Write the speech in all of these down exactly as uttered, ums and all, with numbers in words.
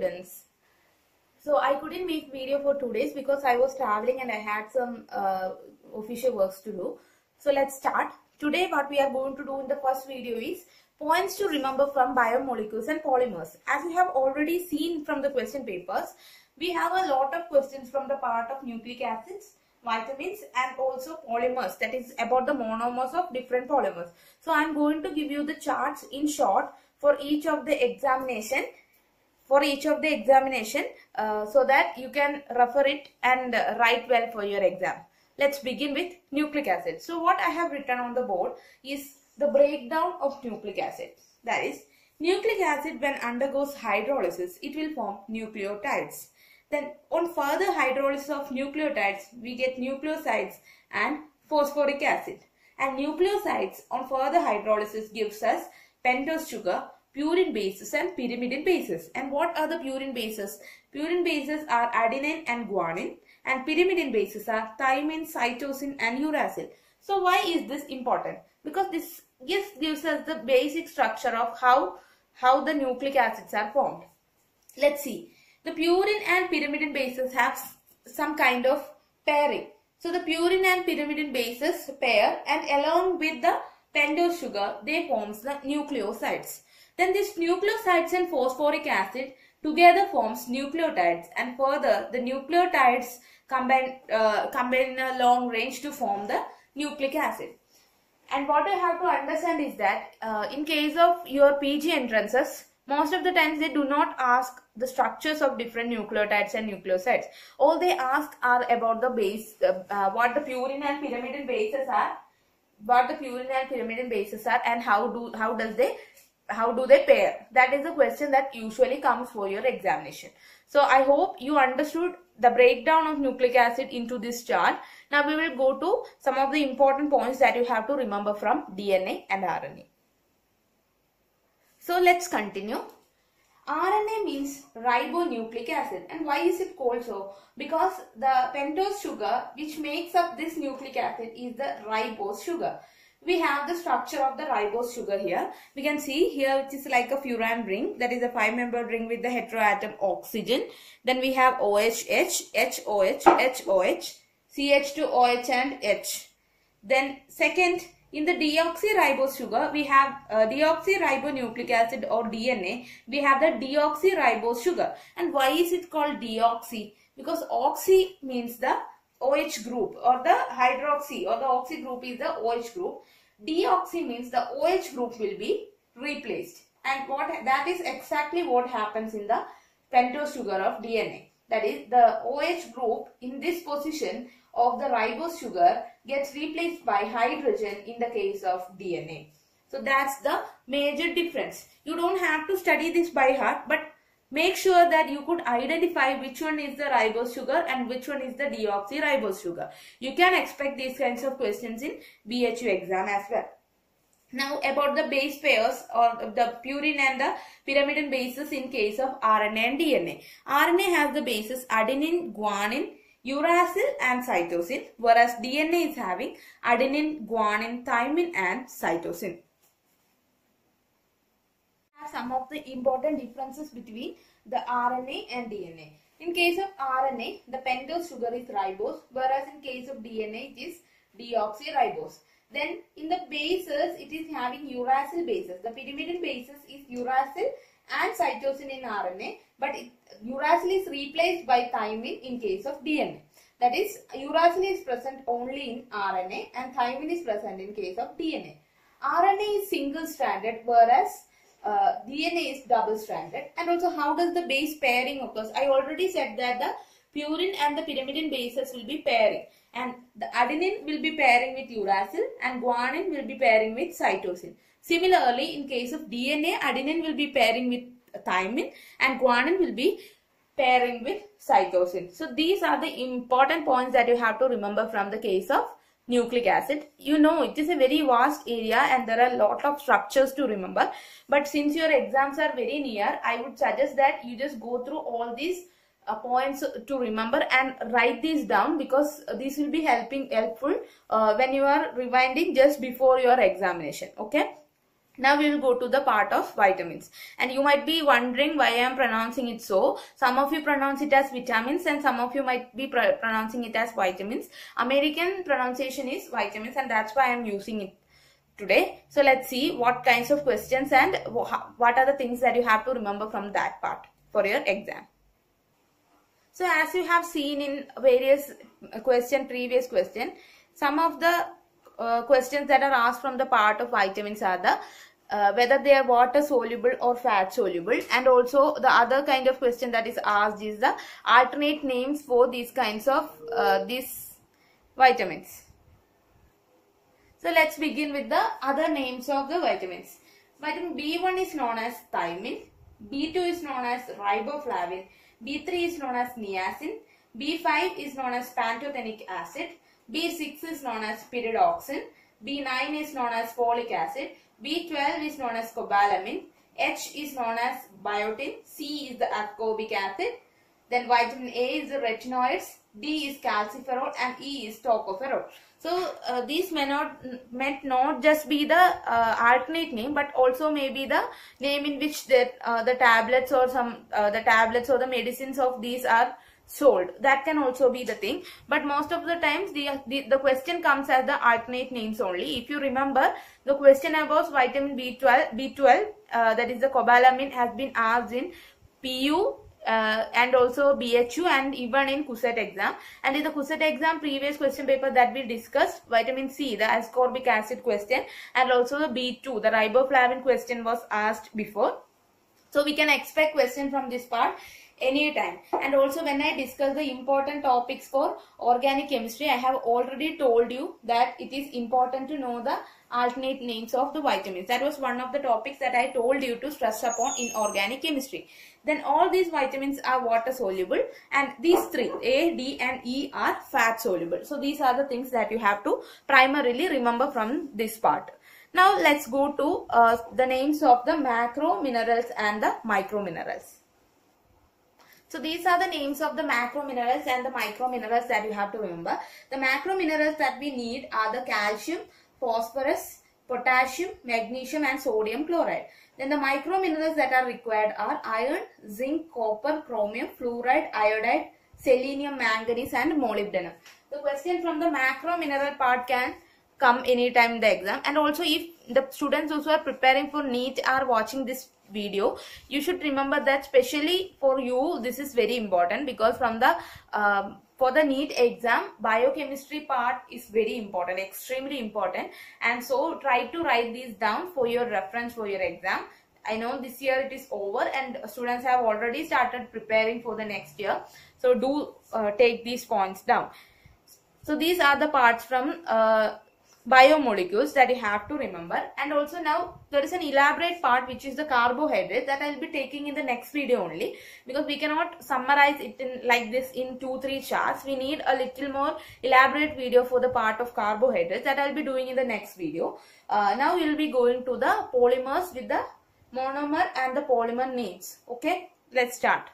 students. So I couldn't make video for two days because I was traveling and I had some uh, official works to do. So let's start. Today what we are going to do in the first video is points to remember from biomolecules and polymers. As you have already seen from the question papers, we have a lot of questions from the part of nucleic acids, vitamins and also polymers, that is about the monomers of different polymers. So I am going to give you the charts in short for each of the examination for each of the examination uh, so that you can refer it and uh, write well for your exam. Let's begin with nucleic acid. So what I have written on the board is the breakdown of nucleic acid. That is, nucleic acid when undergoes hydrolysis, it will form nucleotides. Then on further hydrolysis of nucleotides, we get nucleosides and phosphoric acid. And nucleosides on further hydrolysis gives us pentose sugar, purine bases and pyrimidine bases. And what are the purine bases? Purine bases are adenine and guanine, and pyrimidine bases are thymine, cytosine and uracil. So why is this important? Because this just gives us the basic structure of how, how the nucleic acids are formed. Let's see. The purine and pyrimidine bases have some kind of pairing. So the purine and pyrimidine bases pair, and along with the pentose sugar, they forms the nucleosides. Then this nucleosides and phosphoric acid together forms nucleotides, and further the nucleotides combine, uh, combine in a long range to form the nucleic acid. And what I have to understand is that uh, in case of your P G entrances, most of the times they do not ask the structures of different nucleotides and nucleosides. All they ask are about the base, uh, uh, what the purine and pyrimidine bases are, what the purine and pyrimidine bases are, and how do how does they how do they pair. That is the question that usually comes for your examination. So I hope you understood the breakdown of nucleic acid into this chart. Now we will go to some of the important points that you have to remember from D N A and R N A. So let's continue. R N A means ribonucleic acid. And why is it called so? Because the pentose sugar which makes up this nucleic acid is the ribose sugar. We have the structure of the ribose sugar here. We can see here it is like a furan ring, that is a five-membered ring with the heteroatom oxygen. Then we have O H H, H O H, H O H, C H two O H and H. Then second, in the deoxyribose sugar, we have uh, deoxyribonucleic acid or D N A. We have the deoxyribose sugar. And why is it called deoxy? Because oxy means the OH group, or the hydroxy or the oxy group is the OH group. Deoxy means the OH group will be replaced. And what that is exactly what happens in the pentose sugar of D N A. That is, the OH group in this position of the ribose sugar gets replaced by hydrogen in the case of D N A. So that's the major difference. You don't have to study this by heart, but make sure that you could identify which one is the ribose sugar and which one is the deoxyribose sugar. You can expect these kinds of questions in B H U exam as well. Now about the base pairs or the purine and the pyrimidine bases in case of R N A and D N A. R N A has the bases adenine, guanine, uracil and cytosine, whereas D N A is having adenine, guanine, thymine and cytosine. Some of the important differences between the R N A and D N A. In case of R N A, the pentose sugar is ribose, whereas in case of D N A, it is deoxyribose. Then in the bases, it is having uracil bases. The pyrimidine basis is uracil and cytosine in R N A, but it, uracil is replaced by thymine in case of D N A. That is, uracil is present only in R N A and thymine is present in case of D N A. R N A is single-stranded, whereas uh, D N A is double-stranded. And also, how does the base pairing occurs? I already said that the purine and the pyrimidine bases will be pairing, and the adenine will be pairing with uracil and guanine will be pairing with cytosine. Similarly, in case of D N A, adenine will be pairing with thymine and guanine will be pairing with cytosine. So these are the important points that you have to remember from the case of nucleic acid. You know, it is a very vast area and there are a lot of structures to remember. But since your exams are very near, I would suggest that you just go through all these uh, points to remember and write these down, because this will be helping helpful uh, when you are rewinding just before your examination. Okay. Now we will go to the part of vitamins, and you might be wondering why I am pronouncing it so. Some of you pronounce it as vitamins and some of you might be pr pronouncing it as vitamins. American pronunciation is vitamins, and that's why I am using it today. So let's see what kinds of questions and what are the things that you have to remember from that part for your exam. So as you have seen in various question, previous question, some of the Uh, questions that are asked from the part of vitamins are the uh, whether they are water soluble or fat soluble, and also the other kind of question that is asked is the alternate names for these kinds of uh, these vitamins. So let's begin with the other names of the vitamins. Vitamin B one is known as thiamine, B two is known as riboflavin, B three is known as niacin, B five is known as pantothenic acid, B six is known as pyridoxine, B nine is known as folic acid, B twelve is known as cobalamin, H is known as biotin, C is the ascorbic acid, then vitamin A is the retinoids, D is calciferol, and E is tocopherol. So uh, these may not might not just be the uh, alternate name, but also maybe the name in which the uh, the tablets or some uh, the tablets or the medicines of these are sold. That can also be the thing, but most of the times the, the the question comes as the alternate names only. If you remember, the question about vitamin B twelve, B twelve uh, that is the cobalamin, has been asked in P U uh, and also B H U and even in Cucet exam. And in the Cucet exam previous question paper that we discussed, vitamin C, the ascorbic acid question, and also the B two, the riboflavin question was asked before. So we can expect question from this part anytime. And also when I discuss the important topics for organic chemistry, I have already told you that it is important to know the alternate names of the vitamins. That was one of the topics that I told you to stress upon in organic chemistry. Then all these vitamins are water soluble, and these three, A, D and E, are fat soluble. So these are the things that you have to primarily remember from this part. Now let's go to uh, the names of the macro minerals and the micro minerals. So these are the names of the macro minerals and the micro minerals that you have to remember. The macro minerals that we need are the calcium, phosphorus, potassium, magnesium and sodium chloride. Then the micro minerals that are required are iron, zinc, copper, chromium, fluoride, iodide, selenium, manganese and molybdenum. The question from the macro mineral part can come anytime in the exam. And also if the students also are preparing for Neet are watching this video, you should remember that specially for you this is very important, because from the um, for the Neet exam biochemistry part is very important, extremely important, and so try to write these down for your reference for your exam. I know this year it is over and students have already started preparing for the next year, so do uh, take these points down. So these are the parts from uh, biomolecules that you have to remember. And also now there is an elaborate part which is the carbohydrate that I will be taking in the next video only, because we cannot summarize it in like this in two three charts. We need a little more elaborate video for the part of carbohydrates that I will be doing in the next video. Uh, now we will be going to the polymers with the monomer and the polymer names. Okay, let's start.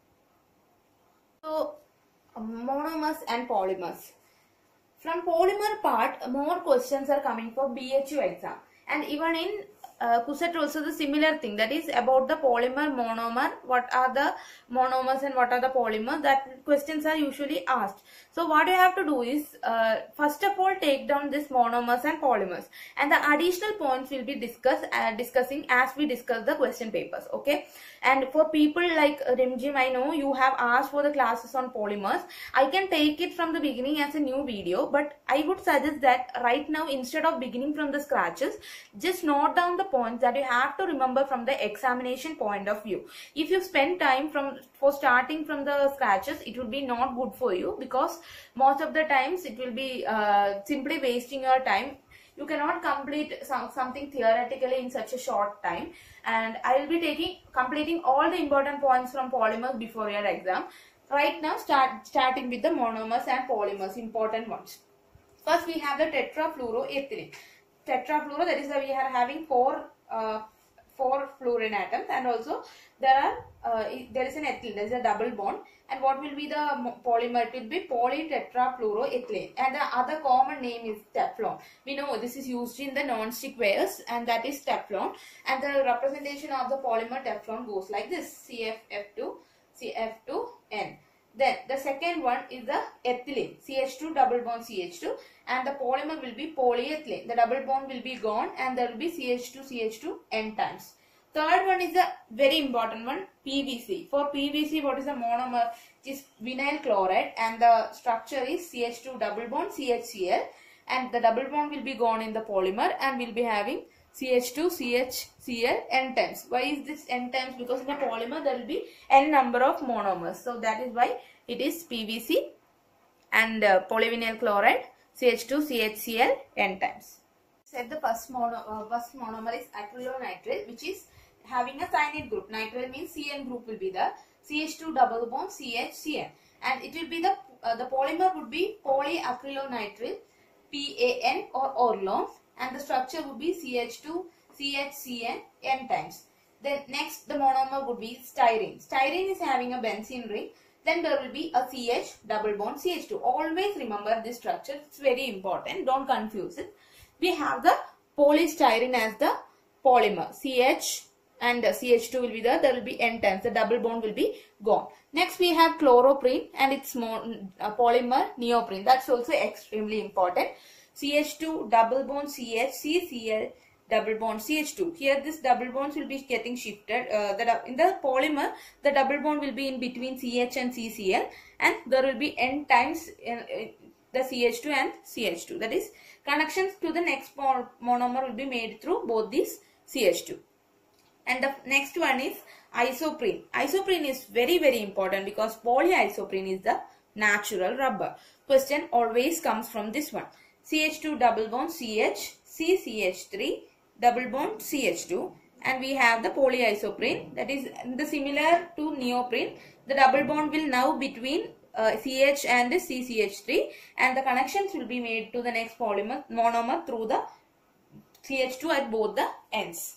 So uh, monomers and polymers. From polymer part, more questions are coming for B H U exam, and even in uh, Cucet also the similar thing, that is about the polymer, monomer, what are the monomers and what are the polymers, that questions are usually asked. So what you have to do is uh, first of all take down this monomers and polymers, and the additional points will be discussed uh, discussing as we discuss the question papers. Okay, and for people like Rimjim, I know you have asked for the classes on polymers. I can take it from the beginning as a new video, but I would suggest that right now instead of beginning from the scratches, just note down the points that you have to remember from the examination point of view. If you spend time from for starting from the scratches, it will be not good for you, because most of the times it will be uh, simply wasting your time. You cannot complete some, something theoretically in such a short time, and I will be taking completing all the important points from polymers before your exam. Right now start starting with the monomers and polymers, important ones. First we have the tetrafluoroethylene. Tetrafluoro, that is that we are having four uh, four fluorine atoms, and also there are uh, there is an ethylene, there is a double bond. And what will be the polymer? It will be polytetrafluoroethylene, and the other common name is Teflon. We know this is used in the non-stick wares, and that is Teflon. And the representation of the polymer Teflon goes like this: C F F two, C F two N. Then the second one is the ethylene, C H two double bond C H two, and the polymer will be polyethylene. The double bond will be gone, and there will be C H two C H two N times. Third one is the very important one, P V C. For P V C, what is the monomer? It is vinyl chloride, and the structure is C H two double bond C H C l, and the double bond will be gone in the polymer, and will be having C H two C H C l N times. Why is this N times? Because in the polymer there will be N number of monomers. So that is why it is P V C and uh, polyvinyl chloride C H two C H C l N times. Said the first, mono, uh, first monomer is acrylonitrile, which is having a cyanide group. Nitrile means C N group will be the C H two double bond C H C n, and it will be the uh, the polymer would be polyacrylonitrile P A N or Orlon, and the structure would be C H two C H C n N times. Then next the monomer would be styrene. Styrene is having a benzene ring. Then there will be a C H double bond C H two. Always remember this structure. It's very important. Don't confuse it. We have the polystyrene as the polymer. C H and C H two will be there. There will be N times. The double bond will be gone. Next we have chloroprene and its uh, polymer neoprene. That's also extremely important. C H two double bond C H C C l double bond C H two. Here this double bonds will be getting shifted. Uh, the, in the polymer, the double bond will be in between C H and C C l, and there will be N times in, in the C H two and C H two. That is, connections to the next monomer will be made through both these C H two. And the next one is isoprene. Isoprene is very very important because polyisoprene is the natural rubber. Question always comes from this one. C H two double bond C H, C C H three double bond C H two, and we have the polyisoprene, that is the similar to neoprene. The double bond will now between uh, C H and C C H three, and the connections will be made to the next polymer monomer through the C H two at both the ends.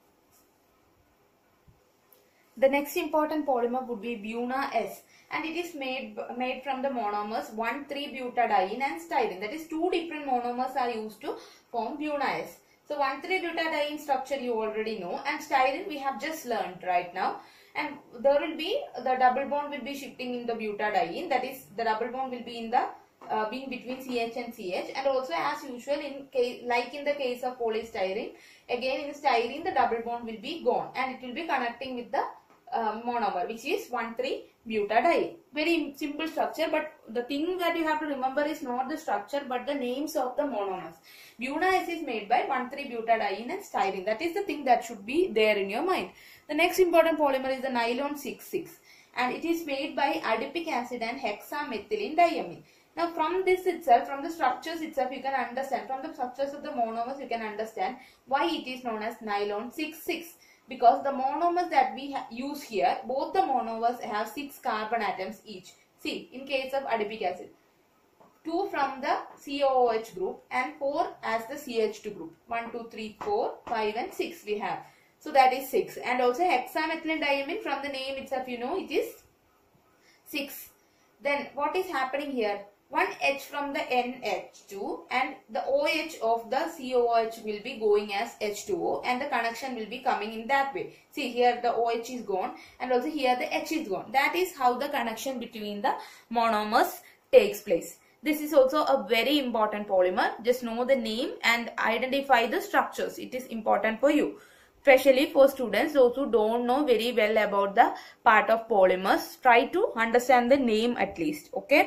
The next important polymer would be Buna-S, and it is made made from the monomers one three butadiene and styrene. That is, two different monomers are used to form Buna-S. So one three butadiene structure you already know, and styrene we have just learned right now. And there will be the double bond will be shifting in the butadiene. That is, the double bond will be in the uh, being between C H and C H, and also as usual in case like in the case of polystyrene, again in styrene the double bond will be gone, and it will be connecting with the Uh, monomer, which is one three butadiene. Very simple structure, but the thing that you have to remember is not the structure but the names of the monomers. Buna-S is made by one three butadiene and styrene. That is the thing that should be there in your mind. The next important polymer is the nylon six six, and it is made by adipic acid and hexamethylene diamine. Now from this itself, from the structures itself, you can understand, from the structures of the monomers you can understand why it is known as nylon six six. Because the monomers that we use here, both the monomers have six carbon atoms each. See, in case of adipic acid, two from the C O O H group and four as the C H two group. one, two, three, four, five and six we have. So that is six. And also hexamethylene diamine, from the name itself you know it is six. Then what is happening here? one H from the N H two, and the OH of the C O O H will be going as H two O, and the connection will be coming in that way. See, here the OH is gone and also here the H is gone. That is how the connection between the monomers takes place. This is also a very important polymer. Just know the name and identify the structures. It is important for you. Especially for students, those who don't know very well about the part of polymers, try to understand the name at least. Okay.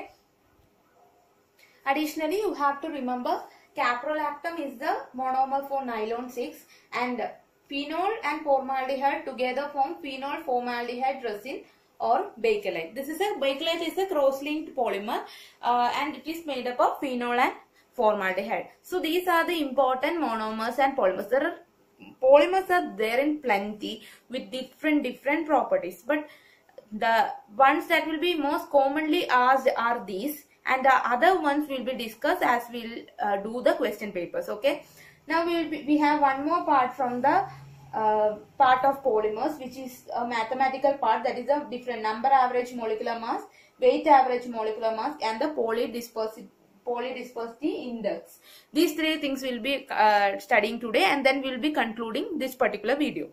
Additionally, you have to remember caprolactam is the monomer for nylon six, and phenol and formaldehyde together form phenol formaldehyde resin or bakelite. This is a bakelite is a cross-linked polymer, uh, and it is made up of phenol and formaldehyde. So these are the important monomers and polymers. There are polymers are there in plenty with different different properties, but the ones that will be most commonly asked are these. And the other ones will be discussed as we'll uh, do the question papers. Okay. Now we will be, we have one more part from the uh, part of polymers, which is a mathematical part, that is a different number average molecular mass, weight average molecular mass, and the polydispersity polydispersity index. These three things will be uh, studying today, and then we will be concluding this particular video.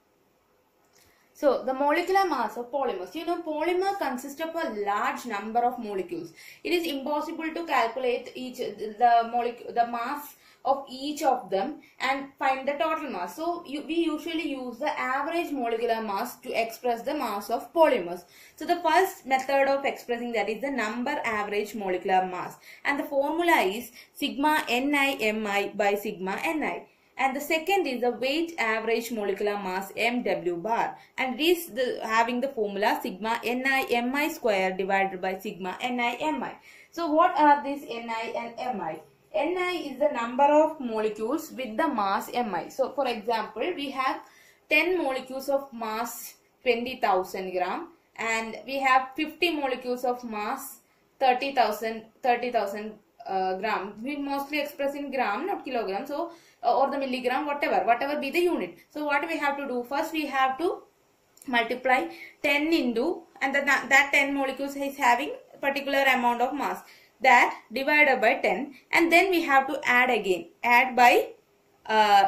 So, the molecular mass of polymers. You know, polymer consists of a large number of molecules. It is impossible to calculate each the molecule, the mass of each of them and find the total mass. So, you, we usually use the average molecular mass to express the mass of polymers. So, the first method of expressing that is the number average molecular mass, and the formula is sigma Ni by sigma Ni. And the second is the weight average molecular mass M W bar, and it is the, having the formula sigma Ni Mi square divided by sigma Ni Mi. So what are these Ni and Mi? Ni is the number of molecules with the mass Mi. So for example, we have ten molecules of mass twenty thousand gram, and we have fifty molecules of mass thirty thousand uh, gram. We mostly express in gram, not kilogram. So or the milligram, whatever, whatever be the unit. So what we have to do, first we have to multiply ten into, and the, that ten molecules is having particular amount of mass, that divided by ten, and then we have to add again, add by uh,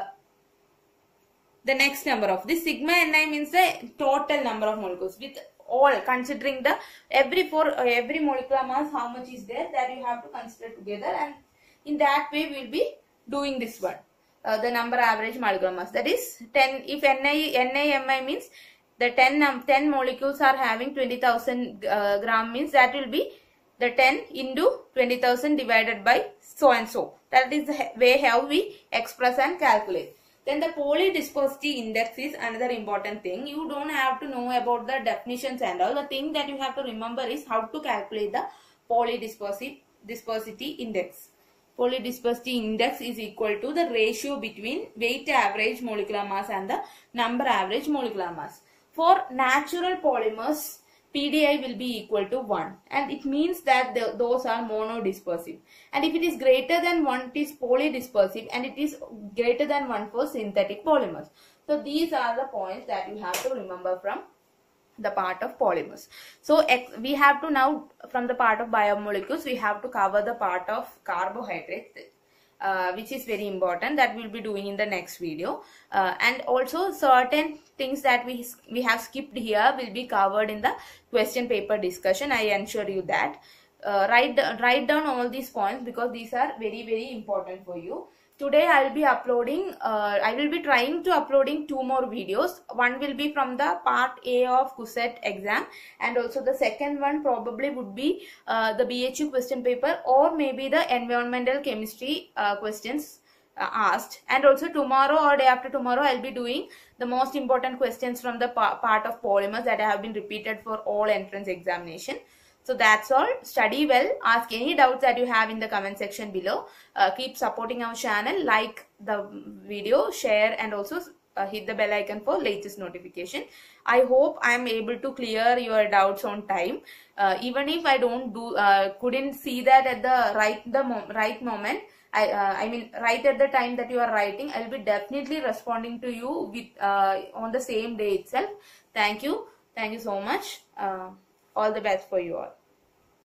the next number of this sigma Ni means the total number of molecules with all, considering the every for uh, every molecular mass how much is there, that you have to consider together, and in that way we will be doing this one. Uh, the number average molecular mass, that is ten. If Ni, Ni means the ten, um, ten molecules are having twenty thousand uh, gram, means that will be the ten into twenty thousand divided by so and so. That is the way how we express and calculate. Then the polydispersity index is another important thing. You don't have to know about the definitions and all. The thing that you have to remember is how to calculate the polydispersity dispersity index. Polydispersity index is equal to the ratio between weight average molecular mass and the number average molecular mass. For natural polymers, P D I will be equal to one, and it means that the, those are monodispersive. And if it is greater than one, it is polydispersive, and it is greater than one for synthetic polymers. So these are the points that you have to remember from the part of polymers. So we have to now, from the part of biomolecules, we have to cover the part of carbohydrates, uh, which is very important, that we will be doing in the next video. Uh, and also certain things that we we have skipped here will be covered in the question paper discussion. I ensure you that. Uh, write, write down all these points, because these are very very important for you. Today I will be uploading, uh, I will be trying to uploading two more videos. One will be from the part A of Cucet exam, and also the second one probably would be uh, the B H U question paper, or maybe the environmental chemistry uh, questions uh, asked. And also tomorrow or day after tomorrow I will be doing the most important questions from the pa part of polymers that have been repeated for all entrance examination. So that's all. Study well. Ask any doubts that you have in the comment section below. Uh, keep supporting our channel. Like the video, share, and also uh, hit the bell icon for latest notification. I hope I am able to clear your doubts on time. Uh, even if I don't do, uh, couldn't see that at the right the mo right moment. I uh, I mean right at the time that you are writing, I will be definitely responding to you with uh, on the same day itself. Thank you. Thank you so much. Uh, all the best for you all.